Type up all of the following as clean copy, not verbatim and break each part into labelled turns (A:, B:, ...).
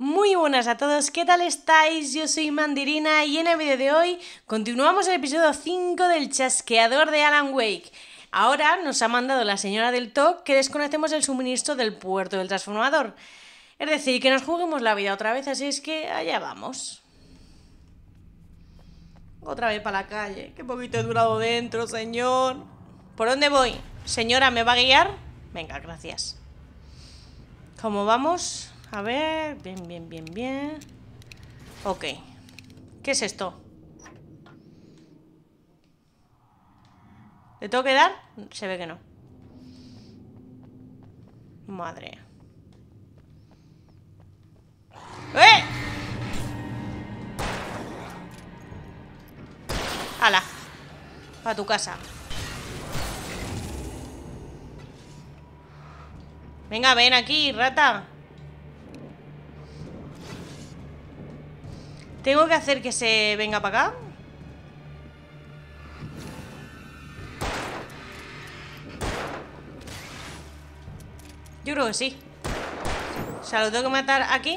A: Muy buenas a todos, ¿qué tal estáis? Yo soy Mandirina y en el vídeo de hoy continuamos el episodio 5 del chasqueador de Alan Wake. Ahora nos ha mandado la señora del TOC que desconectemos el suministro del puerto del transformador. Es decir, que nos juguemos la vida otra vez, así es que allá vamos. Otra vez para la calle, qué poquito he durado dentro, señor. ¿Por dónde voy? Señora, ¿me va a guiar? Venga, gracias. ¿Cómo vamos? A ver, bien. Ok. ¿Qué es esto? ¿Le tengo que dar? Se ve que no. Madre. ¡Eh! ¡Hala! A tu casa. Venga, ven aquí, rata. ¿Tengo que hacer que se venga para acá? Yo creo que sí. O sea, lo tengo que matar aquí.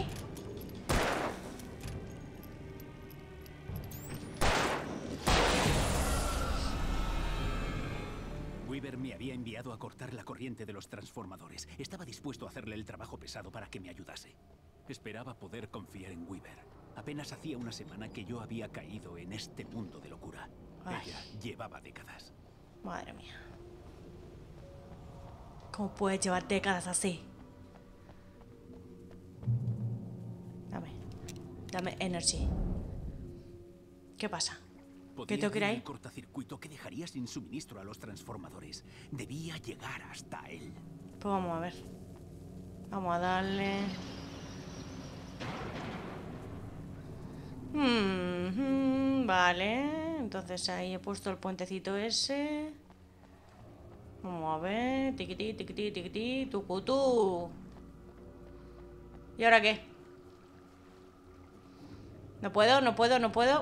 B: Weaver me había enviado a cortar la corriente de los transformadores. Estaba dispuesto a hacerle el trabajo pesado para que me ayudase. Esperaba poder confiar en Weaver. Apenas hacía una semana que yo había caído en este mundo de locura.
A: Ay.
B: Ella llevaba décadas.
A: Madre mía. ¿Cómo puedes llevar décadas así? Dame energy. ¿Qué pasa? ¿Qué tengo que ir ahí?
B: El cortocircuito que dejaría sin suministro a los transformadores. Debía llegar hasta él.
A: Pues vamos a ver. Vamos a darle. Vale. Entonces ahí he puesto el puentecito ese. Vamos a ver. Tiquití, tucutú. ¿Y ahora qué? No puedo.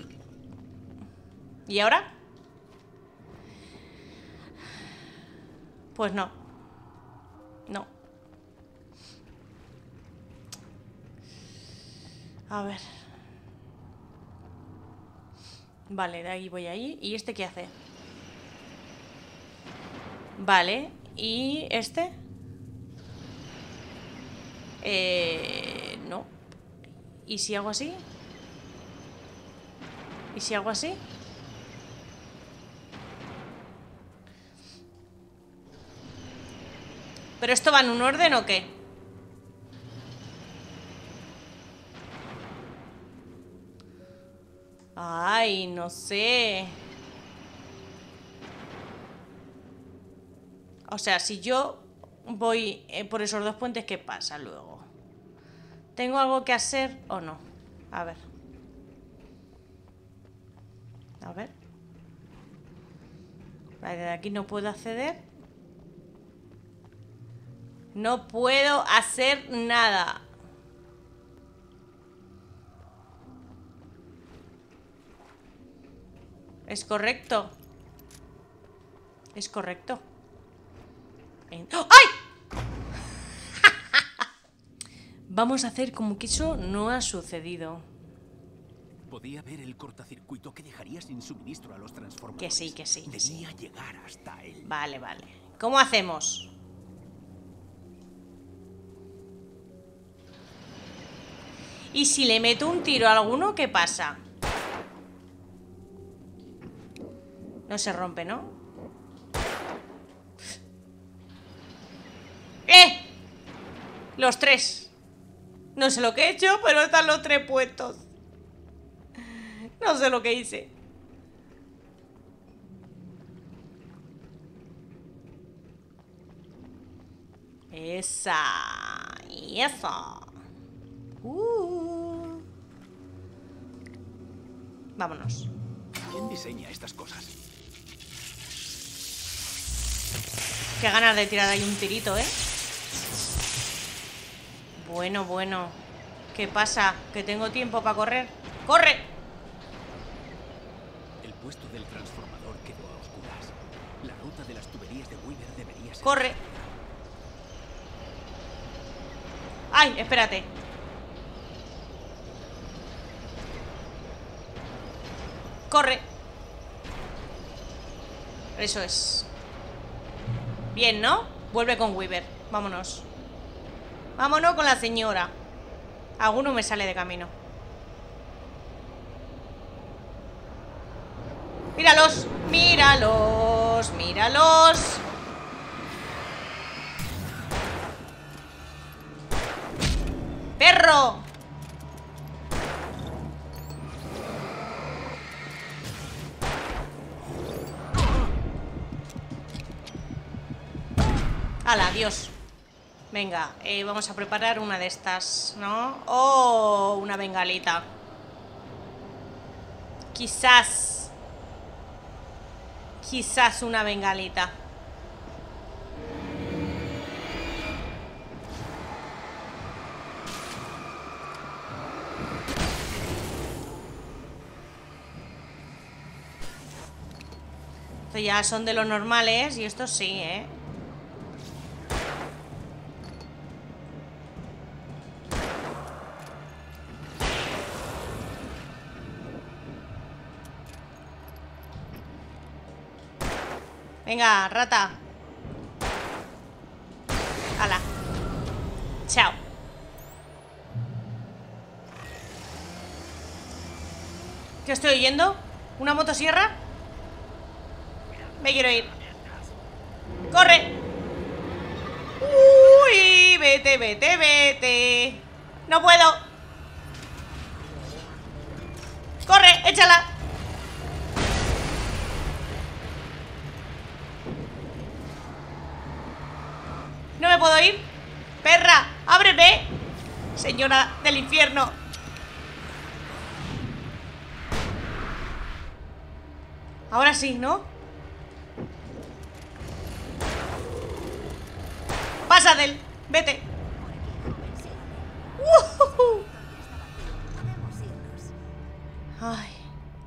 A: ¿Y ahora? Pues no. No. A ver. Vale, de ahí voy ahí. ¿Y este qué hace? Vale. ¿Y este? No. ¿Y si hago así? ¿Y si hago así? ¿Pero esto va en un orden o qué? Ay, no sé. O sea, si yo voy por esos dos puentes, ¿qué pasa luego? ¿Tengo algo que hacer o no? A ver. Vale, de aquí no puedo acceder. No puedo hacer nada. ¿Es correcto? Es correcto. ¡Ay! Vamos a hacer como que eso no ha sucedido.
B: Podía ver el cortocircuito que dejaría sin suministro a los transformadores.
A: Que sí.
B: Debía llegar hasta él.
A: Vale. ¿Cómo hacemos? ¿Y si le meto un tiro a alguno, qué pasa? No se rompe, ¿no? ¡Eh! Los tres. No sé lo que he hecho, pero están los tres puestos. No sé lo que hice. Esa. Y eso. Vámonos.
B: ¿Quién diseña estas cosas?
A: Qué ganas de tirar ahí un tirito, ¿eh? Bueno. ¿Qué pasa? ¿Que tengo tiempo para correr? ¡Corre!
B: El puesto del transformador quedó a oscuras. La ruta de las tuberías de Weaver debería ser...
A: ¡Corre! ¡Ay! Espérate. corre. Eso es. Bien, ¿no? Vuelve con Weaver. Vámonos. Vámonos con la señora. Alguno me sale de camino. Míralos, míralos, míralos. ¡Perro! ¡Hala, adiós! Venga, vamos a preparar una de estas, ¿no? ¡Oh! Una bengalita. Quizás una bengalita. Estos ya son de los normales y estos sí, ¿eh? Venga, rata. Hala. Chao. ¿Qué estoy oyendo? ¿Una motosierra? Me quiero ir. ¡Corre! ¡Uy! Vete, vete, vete. No puedo. ¡Corre! ¡Échala! No me puedo ir. ¡Perra! ¡Ábreme! Señora del infierno. Ahora sí, ¿no? Pasa del... Vete. Ay.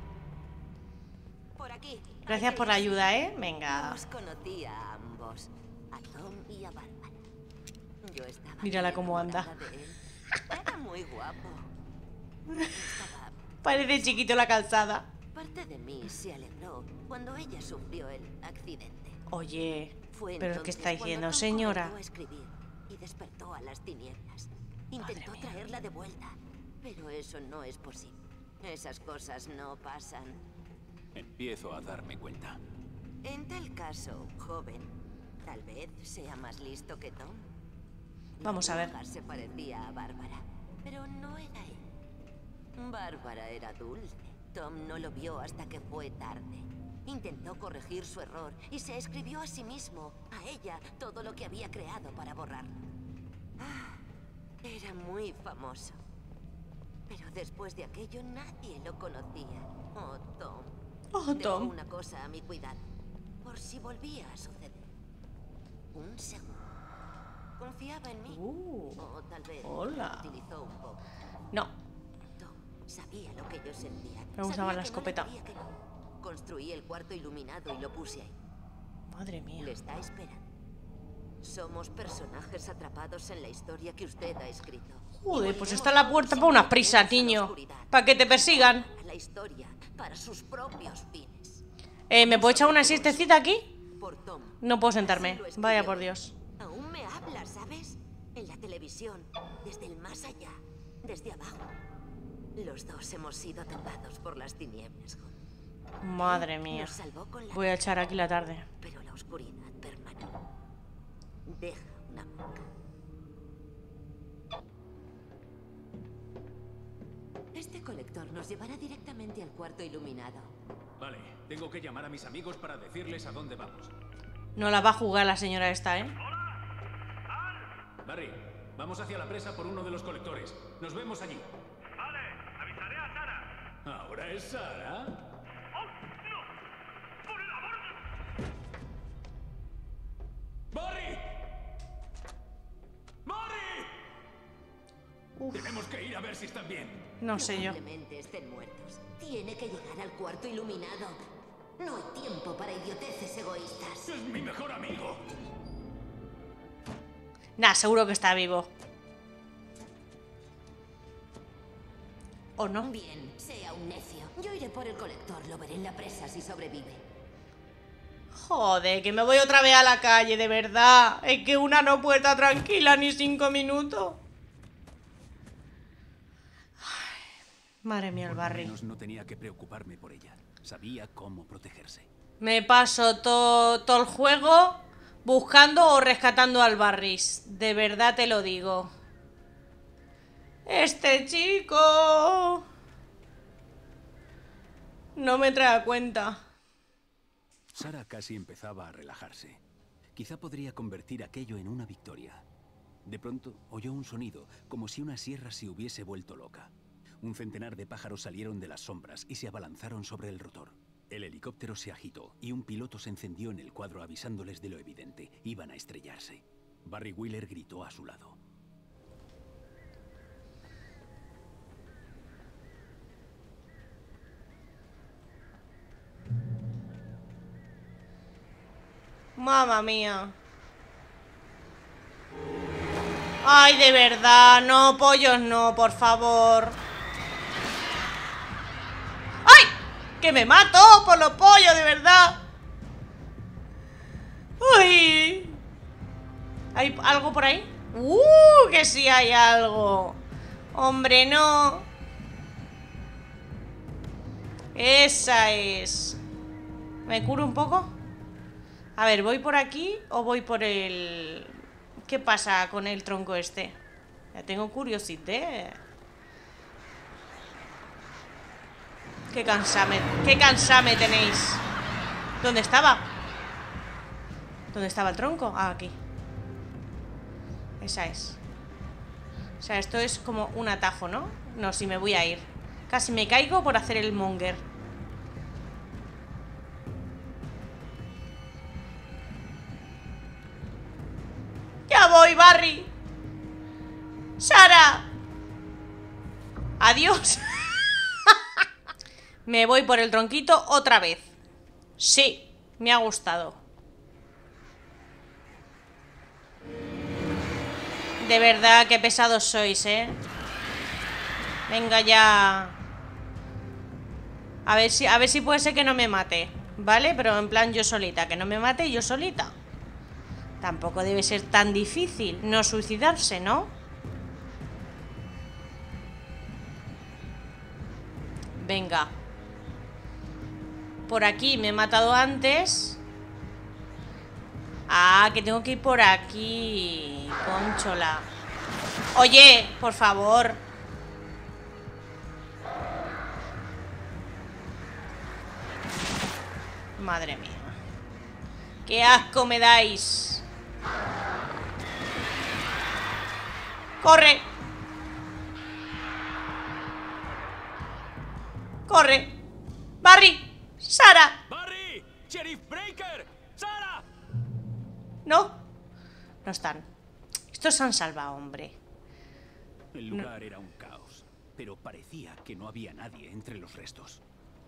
C: Por aquí.
A: Gracias por la ayuda, ¿eh? Venga.
C: Los conocí a ambos, a Tom y a Bárbara. Yo estaba
A: Mírala cómo anda.
C: enamorada de él. Era muy guapo. Estaba...
A: Parece chiquito la calzada.
C: Parte de mí se alegró cuando ella sufrió el accidente.
A: Oye,
C: Fue
A: ¿pero qué
C: entonces
A: está diciendo,
C: cuando Tom
A: señora?
C: comenzó a escribir y despertó a las tinieblas. Intentó
A: mía.
C: traerla de vuelta, pero eso no es posible. Esas cosas no pasan.
B: Empiezo a darme cuenta.
C: En tal caso, joven, tal vez sea más listo que Tom.
A: Vamos a ver.
C: La bruja se parecía a Bárbara, pero no era él. Bárbara era dulce. Tom no lo vio hasta que fue tarde. Intentó corregir su error y se escribió a sí mismo, a ella, todo lo que había creado para borrarlo. Ah, era muy famoso. Pero después de aquello nadie lo conocía. Oh, Tom.
A: Oh,
C: Dejo
A: Tom.
C: una cosa a mi cuidado, por si volvía a suceder. Un segundo. Confiaba en mí. O tal vez
A: hola.
C: me utilizó un poco.
A: No.
C: Tom sabía lo que yo sentía.
A: Me gustaba
C: Sabía
A: la
C: que
A: escopeta.
C: No le pedía que no. Construí el cuarto iluminado y lo puse ahí.
A: Madre mía.
C: Le está esperando. Somos personajes atrapados en la historia que usted ha escrito.
A: Joder, pues está la puerta para unas prisas, niño. Para que te persigan.
C: La historia para sus propios fines.
A: ¿Me puedo echar una siestecita aquí?
C: Por Tom.
A: No puedo sentarme.
C: Así lo escribió.
A: Vaya por Dios.
C: Aún me habla, ¿sabes? En la televisión, desde el más allá, desde abajo. Los dos hemos sido tocados por las tinieblas.
A: Madre mía.
C: Nos salvó con la...
A: Voy a echar aquí la tarde.
C: Pero la oscuridad permanece. Deja una marca. Este colector nos llevará directamente al cuarto iluminado.
B: Vale, tengo que llamar a mis amigos para decirles a dónde vamos.
A: No la va a jugar la señora esta, ¿eh?
B: Barry, vamos hacia la presa por uno de los colectores. Nos vemos allí.
D: Vale, avisaré a Sara.
B: ¿Ahora es Sara?
D: ¡Oh, no! ¡Por el amor de...
B: ¡Barry! ¡Barry! Tenemos que ir a ver si están bien.
A: No sé yo.
C: Probablemente estén muertos. Tiene que llegar al cuarto iluminado. No hay tiempo para idioteces egoístas.
B: ¡Es mi mejor amigo!
A: Nah, seguro que está vivo. ¿O no?
C: Bien, sea un necio. Yo iré por el colector, lo veré en la presa si sobrevive.
A: Joder, que me voy otra vez a la calle, de verdad. Es que una no puede estar tranquila ni 5 minutos. Ay, madre mía, el
B: Por lo
A: Barry.
B: menos no tenía que preocuparme por ella. Sabía cómo protegerse.
A: Me paso todo el juego buscando o rescatando al Barris. De verdad te lo digo. Este chico no me trae a cuenta.
B: Sara casi empezaba a relajarse. Quizá podría convertir aquello en una victoria. De pronto oyó un sonido, como si una sierra se hubiese vuelto loca. Un centenar de pájaros salieron de las sombras y se abalanzaron sobre el rotor. El helicóptero se agitó y un piloto se encendió en el cuadro avisándoles de lo evidente. Iban a estrellarse. Barry Wheeler gritó a su lado.
A: Mamma mía. Ay, de verdad, no, pollos no, por favor. ¡Ay! ¡Que me mato por los pollos, de verdad! ¡Uy! ¿Hay algo por ahí? Que sí hay algo. Hombre, no. Esa es. ¿Me curo un poco? A ver, ¿voy por aquí o voy por el...? ¿Qué pasa con el tronco este? Ya tengo curiosidad. Qué cansame tenéis. ¿Dónde estaba? ¿Dónde estaba el tronco? Ah, aquí. Esa es. O sea, esto es como un atajo, ¿no? No, sí, me voy a ir. Casi me caigo por hacer el monger. ¡Ya voy, Barry! ¡Sara! ¡Adiós! Me voy por el tronquito otra vez. Sí, me ha gustado. De verdad, qué pesados sois, ¿eh? Venga ya. A ver si puede ser que no me mate, ¿vale? Pero en plan yo solita, que no me mate yo solita. Tampoco debe ser tan difícil no suicidarse, ¿no? Venga. Por aquí me he matado antes. Ah, que tengo que ir por aquí. Conchola. Oye, por favor. Madre mía. ¡Qué asco me dais! ¡Corre! ¡Corre! ¡Barry! ¡Sara!
B: ¡Barry! ¡Sheriff Breaker! ¡Sara!
A: ¿No? No están. Estos se han salvado, hombre.
B: El lugar era un caos, pero parecía que no había nadie entre los restos.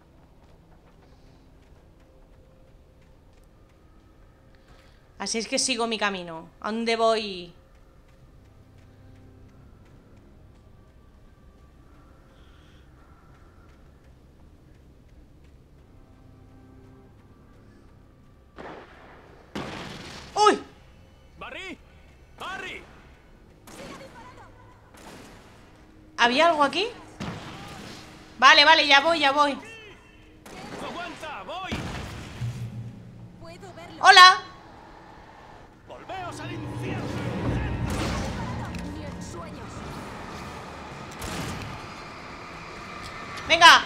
A: Así es que sigo mi camino. ¿A dónde voy? ¡Uy!
B: ¡Barry! ¡Barry!
A: ¿Había algo aquí? Vale, vale, ya voy, ya voy.
B: ¡Aguanta! ¡Voy!
A: ¡Hola!
B: ¡Volveos al infierno!
C: Ni en sueños.
A: ¡Venga!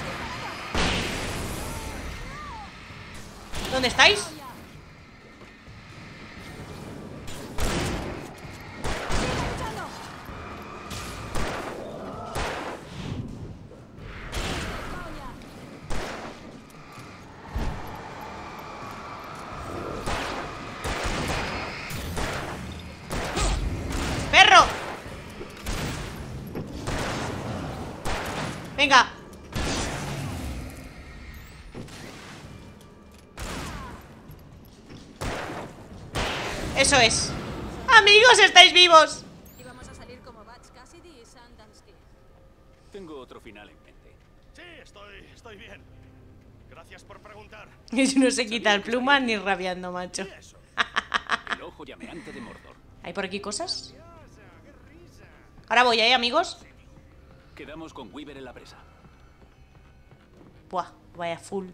A: ¿Dónde estáis? ¡Perro! Venga. Eso es. Amigos, estáis vivos.
E: Íbamos a salir como Butch Cassidy y Sundance Kid.
B: Tengo otro final en mente.
D: Sí, estoy bien. Gracias por preguntar.
A: No se quita el pluma ni rabiando, macho.
D: ¿Y eso?
B: El ojo llameante de Mordor.
A: ¿Hay por aquí cosas? Ahora voy, amigos.
B: Quedamos con Weaver en la presa.
A: Buah, vaya full.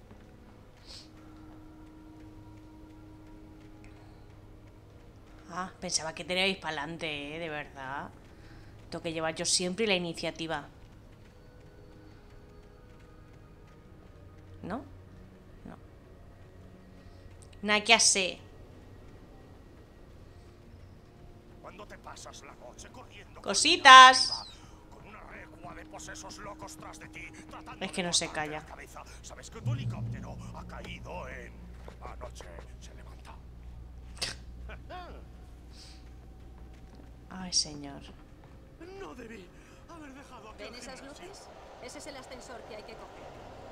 A: Ah, pensaba que teníais para adelante, de verdad. Tengo que llevar yo siempre la iniciativa. ¿No? No. Nada que hacer.
D: Cuando te pasas la noche corriendo
A: Cositas.
D: con una recua de posesos locos tras de ti, tratando
A: Es que
D: de
A: no se
D: cortarte
A: calla.
D: la cabeza, sabes que tu helicóptero ha caído en... Anoche se levanta.
A: Ay, señor.
D: No debí haber dejado aquel
E: ¿Ven esas
D: gimnasio.
E: luces? Ese es el ascensor que hay que coger.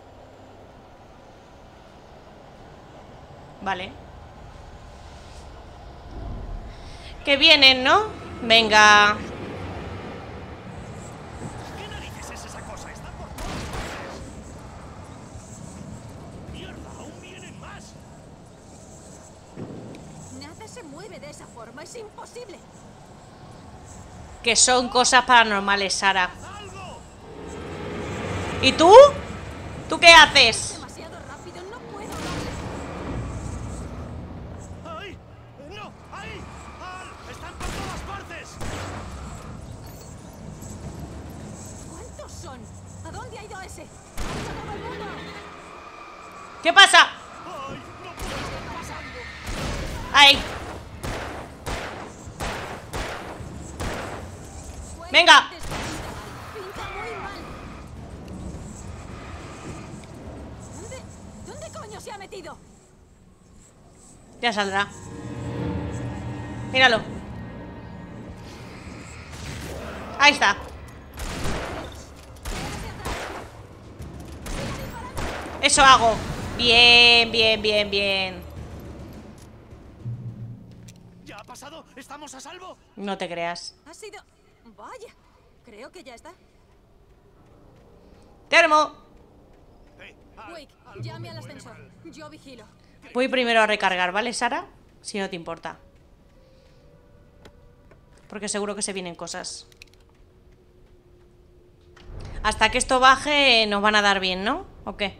A: Vale. Que vienen, ¿no? Venga.
D: ¿Qué narices es esa cosa? Está por todas partes. ¡Mierda! ¡Aún vienen más!
E: Nada se mueve de esa forma, es imposible.
A: Que son cosas paranormales, Sara.
D: ¡Algo!
A: ¿Y tú? ¿Tú qué haces?
E: Demasiado rápido, no puedo.
D: ¡Ahí! ¡No! ¡Ahí! ¡Al! ¡Están por todas partes!
E: ¿Cuántos son? ¿A dónde ha ido ese? ¡Vamos a todo el mundo!
A: ¿Qué pasa?
D: ¡Ay! ¡No puedo! ¿Qué está pasando?
A: ¡Ay! Venga.
E: Pinta muy mal. ¿Dónde coño se ha metido?
A: Ya saldrá. Míralo. Ahí está. Eso hago. Bien, bien, bien, bien.
D: ¿Ya ha pasado? ¿Estamos a salvo?
A: No te creas.
E: Ha sido... Vaya, creo que ya está.
A: Termo.
D: Al,
E: Wake,
D: algo
E: llame
D: me
E: al
D: huele
E: ascensor.
D: mal.
E: Yo vigilo.
A: Voy primero a recargar, ¿vale, Sara? Si no te importa. Porque seguro que se vienen cosas. Hasta que esto baje nos van a dar bien, ¿no? ¿O qué?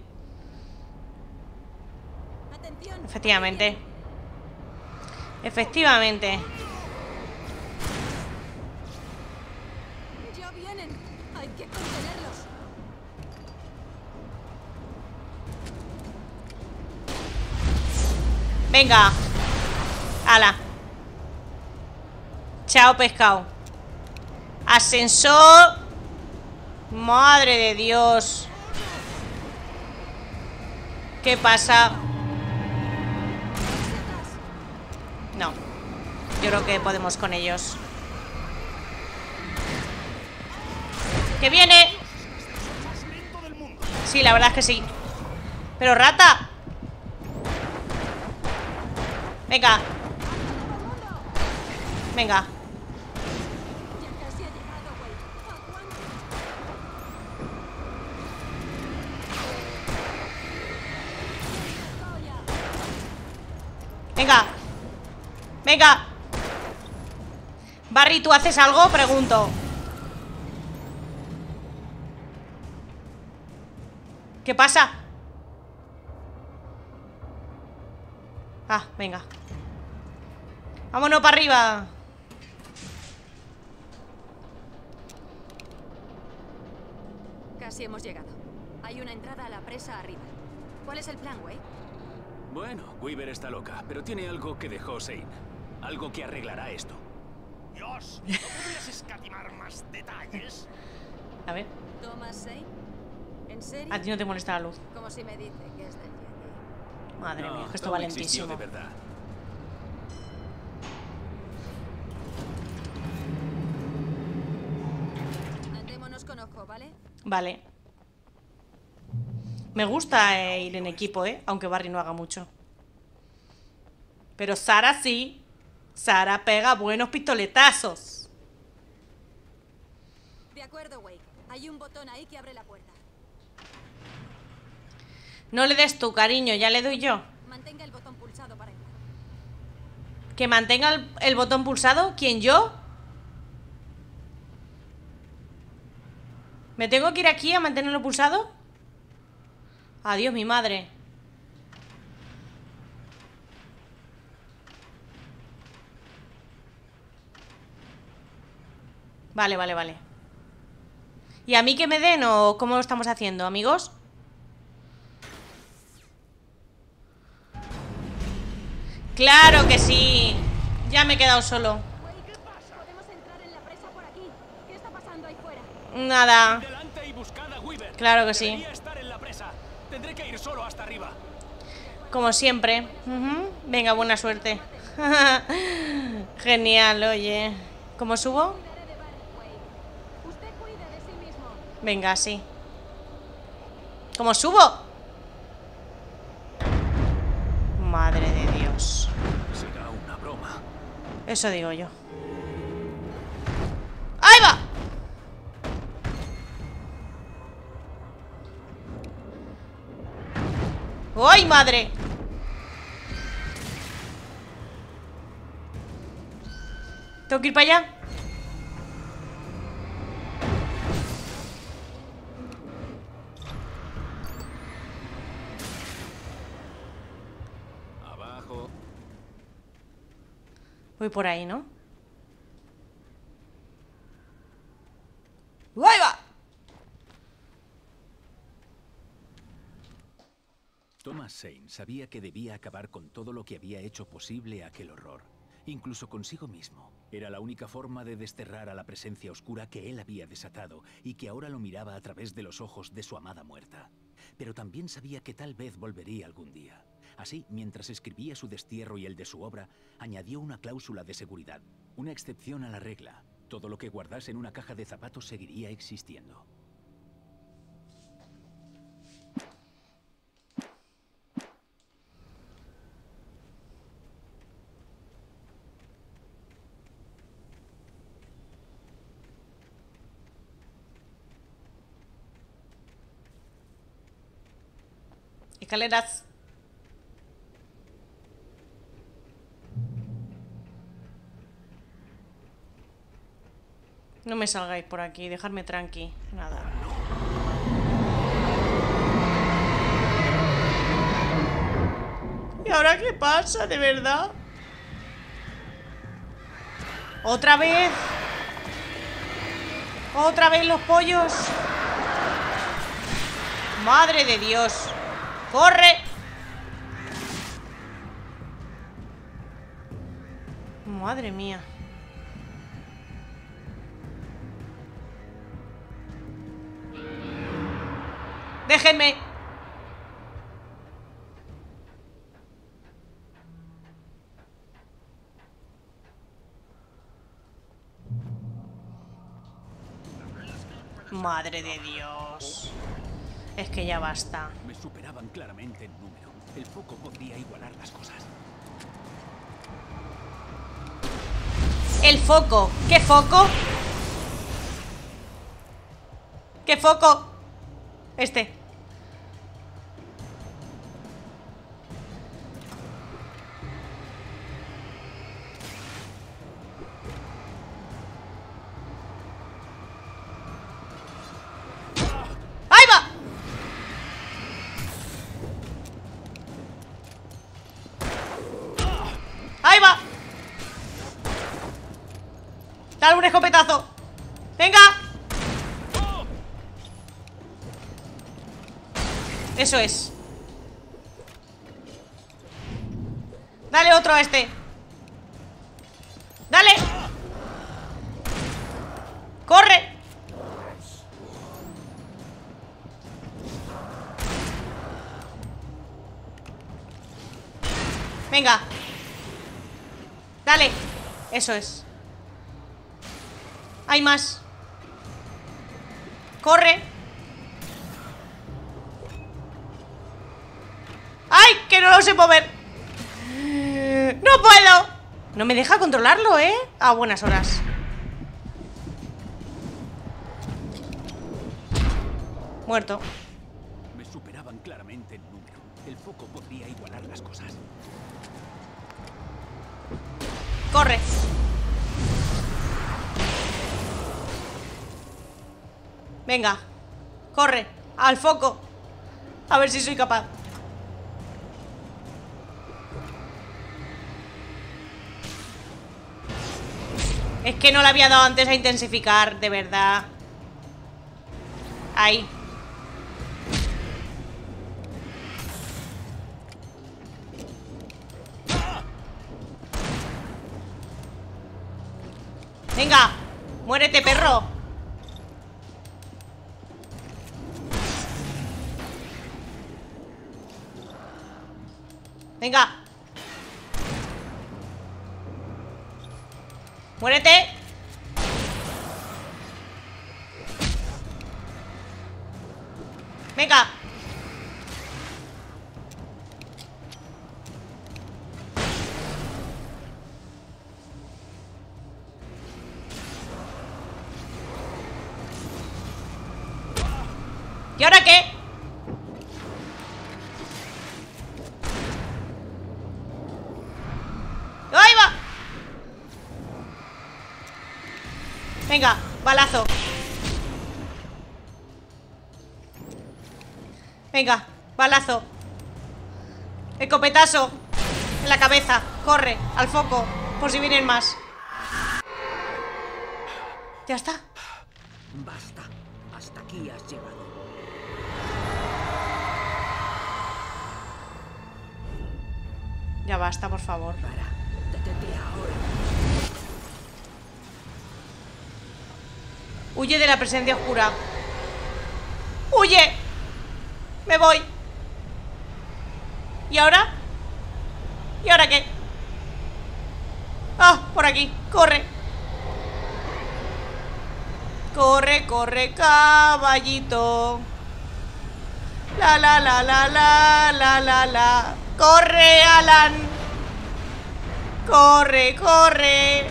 E: Atención.
A: Efectivamente. Efectivamente.
E: Ya vienen. Hay que contenerlos.
A: Venga. Ala. Chao, pescado. Ascensor. Madre de Dios. ¿Qué pasa? No. Yo creo que podemos con ellos. ¡Que viene!
D: Más lento del mundo.
A: Sí, la verdad es que sí. ¡Pero rata! Venga. Venga.
E: Ya casi ha llegado, Wake. Aguanta.
A: Venga. Venga. Barry, ¿tú haces algo? Pregunto. ¿Qué pasa? Ah, venga. Vámonos para arriba.
E: Casi hemos llegado. Hay una entrada a la presa arriba. ¿Cuál es el plan, Wake?
B: Bueno, Weaver está loca, pero tiene algo que dejó Zane. Algo que arreglará esto.
D: Dios, ¿no podrías escatimar más detalles?
A: A ver,
E: ¿Thomas Zane? ¿En serio?
A: a ti no te molesta la luz.
E: Como si me dice que es del Jedi.
A: Madre
B: No,
A: mía, que esto
B: Tom
A: va
B: existió
A: lentísimo.
B: de verdad.
E: Andémonos con ojo, ¿vale?
A: Vale. Me gusta ir en equipo, aunque Barry no haga mucho. Pero Sara sí. Sara pega buenos pistoletazos.
E: De acuerdo, Wake. Hay un botón ahí que abre la puerta.
A: No le des tú, cariño, ya le doy yo.
E: Mantenga el botón pulsado para entrar.
A: ¿Que mantenga el botón pulsado? ¿Quién, yo? ¿Me tengo que ir aquí a mantenerlo pulsado? Adiós, mi madre. Vale, vale, vale. ¿Y a mí que me den o cómo lo estamos haciendo, amigos? ¡Claro que sí! Ya me he quedado solo.
E: Wake, podemos entrar en la presa por aquí. ¿Qué está pasando ahí fuera?
A: Nada.
B: Delante y buscad a Weaver.
A: Claro que sí.
B: Debería estar en la presa. Tendré que ir solo hasta arriba.
A: Como siempre. Venga, buena suerte. Genial, oye. ¿Cómo subo?
E: Cuidaré de Barret, Wake. Usted cuide de sí mismo.
A: Venga, sí. ¿Cómo subo? Madre de Dios.
B: Será una broma.
A: Eso digo yo. ¡Ahí va! ¡Ay, madre! ¿Tengo que ir para allá?
B: Abajo.
A: Voy por ahí, ¿no? ¡Ahí va!
B: Thomas Zane sabía que debía acabar con todo lo que había hecho posible aquel horror, incluso consigo mismo. Era la única forma de desterrar a la presencia oscura que él había desatado y que ahora lo miraba a través de los ojos de su amada muerta. Pero también sabía que tal vez volvería algún día. Así, mientras escribía su destierro y el de su obra, añadió una cláusula de seguridad, una excepción a la regla. Todo lo que guardase en una caja de zapatos seguiría existiendo.
A: Escaleras. No me salgáis por aquí, dejadme tranqui. Nada. ¿Y ahora qué pasa, de verdad? ¿Otra vez? ¿Otra vez los pollos? ¡Madre de Dios! ¡Corre! Madre mía. ¡Déjenme! Madre de Dios. Es que ya basta.
B: Me superaban claramente en número. El foco podría igualar las cosas.
A: El foco. ¿Qué foco? ¿Qué foco? Este. ¡Ahí va! ¡Ahí va! ¡Dale un escopetazo! ¡Venga! Eso es. Dale otro a este. ¡Dale! ¡Corre! Venga. Dale. Eso es. Hay más. Corre. ¡Ay! Que no lo sé mover. ¡No puedo! No me deja controlarlo, ¿eh? A buenas horas. Muerto.
B: Me superaban claramente en número. El foco podría igualar las cosas.
A: Corre. Venga. Corre. Al foco. A ver si soy capaz. Es que no le había dado antes a intensificar, de verdad. Ahí. Venga, muérete, perro. Venga. Muérete. Venga. ¿Y ahora qué? ¡Ahí va! Venga, balazo. Venga, balazo. Escopetazo. En la cabeza. Corre, al foco. Por si vienen más. Ya está.
F: Basta. Hasta aquí has llegado.
A: Ya basta, por favor.
F: Detente ahora.
A: Huye de la presencia oscura. ¡Huye! Me voy. ¿Y ahora? ¿Y ahora qué? Ah, por aquí. Corre. Corre, corre, caballito. La, la, la, la, la, la, la, la. Corre, Alan. Corre, corre.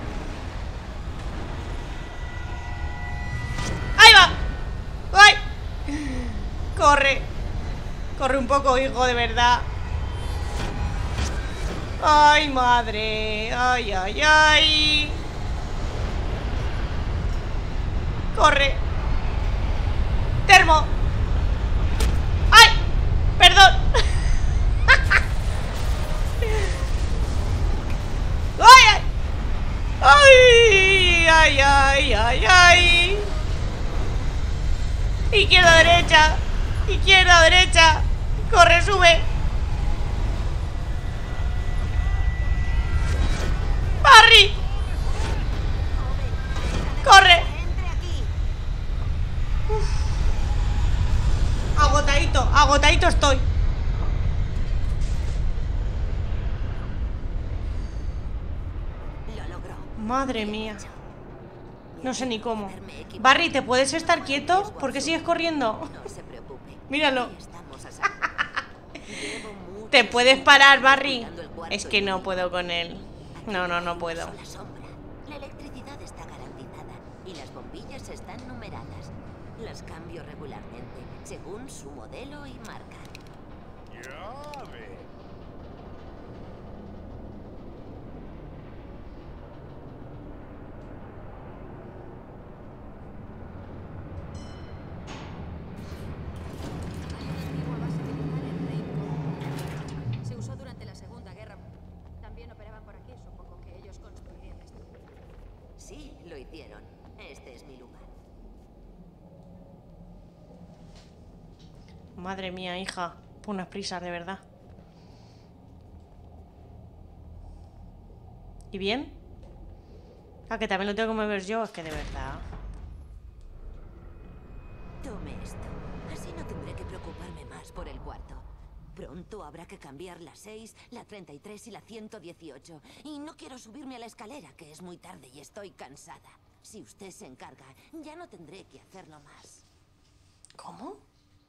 A: ¡Ahí va! ¡Ay! Corre. Corre un poco, hijo, de verdad. ¡Ay, madre! ¡Ay, ay, ay! ¡Corre! ¡Termo! ¡Ay! ¡Perdón! ¡Ay, ay! ¡Ay, ay, ay, ay! Izquierda, derecha. Izquierda, derecha. Corre, sube. ¡Barry! ¡Corre! Uf. Agotadito, agotadito estoy.
C: Lo logró.
A: Madre mía. No sé ni cómo. Barry, ¿te puedes estar quieto? ¿Por qué sigues corriendo?
C: No se preocupe.
A: Míralo.
C: Aquí estamos a salvo. Llevo muchos
A: ¿Te puedes parar, Barry?
C: cuidando el cuarto
A: Es que no
C: y-
A: puedo con él. No, no, no
C: Una
A: puedo.
C: sola sombra. La electricidad está garantizada y las bombillas están numeradas. Las cambio regularmente, según su modelo y marca.
D: Ya ve.
E: Se usó durante la Segunda Guerra. También operaban por aquí, supongo que ellos construirían esto.
C: Sí, lo hicieron. Este es mi lugar.
A: Madre mía, hija. Por unas prisas, de verdad. ¿Y bien? Ah, que también lo tengo que mover yo. Es que de verdad.
C: Tome esto. Así no tendré que preocuparme más por el cuarto. Pronto habrá que cambiar la 6, la 33 y la 118. Y no quiero subirme a la escalera, que es muy tarde y estoy cansada. Si usted se encarga, ya no tendré que hacerlo más.
A: ¿Cómo?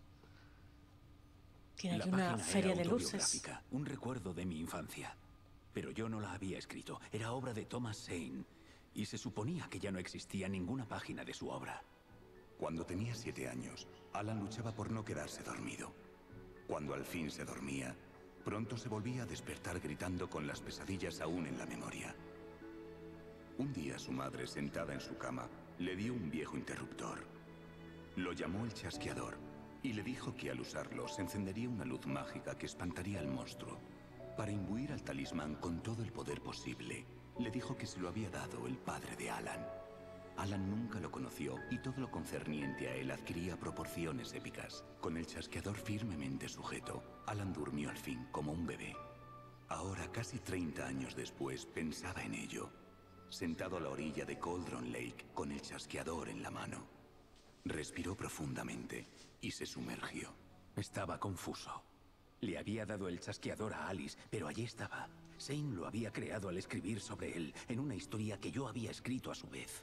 A: Tiene
B: La
A: aquí una
B: página
A: feria
B: era
A: de luces.
B: autobiográfica, un recuerdo de mi infancia. Pero yo no la había escrito. Era obra de Thomas Zane. Y se suponía que ya no existía ninguna página de su obra.
G: Cuando tenía 7 años, Alan luchaba por no quedarse dormido. Cuando al fin se dormía, pronto se volvía a despertar gritando con las pesadillas aún en la memoria. Un día su madre, sentada en su cama, le dio un viejo interruptor. Lo llamó el chasqueador y le dijo que al usarlo se encendería una luz mágica que espantaría al monstruo. Para imbuir al talismán con todo el poder posible, le dijo que se lo había dado el padre de Alan. Alan nunca lo conoció y todo lo concerniente a él adquiría proporciones épicas. Con el chasqueador firmemente sujeto, Alan durmió al fin como un bebé. Ahora, casi 30 años después, pensaba en ello, sentado a la orilla de Cauldron Lake con el chasqueador en la mano. Respiró profundamente y se sumergió.
B: Estaba confuso. Le había dado el chasqueador a Alice, pero allí estaba. Zane lo había creado al escribir sobre él, en una historia que yo había escrito a su vez.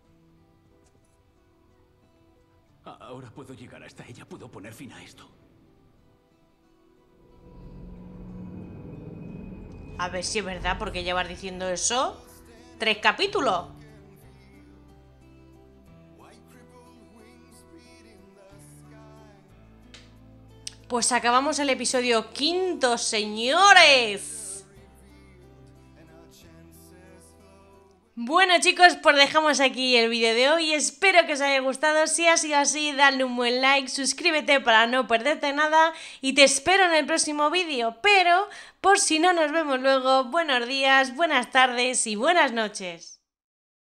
B: Ahora puedo llegar hasta ella, puedo poner fin a esto.
A: A ver si es verdad, porque llevar diciendo eso 3 capítulos. Pues acabamos el episodio 5, señores. Bueno, chicos, pues dejamos aquí el vídeo de hoy. Espero que os haya gustado. Si ha sido así, dale un buen like, suscríbete para no perderte nada y te espero en el próximo vídeo. Pero, por si no nos vemos luego, buenos días, buenas tardes y buenas noches.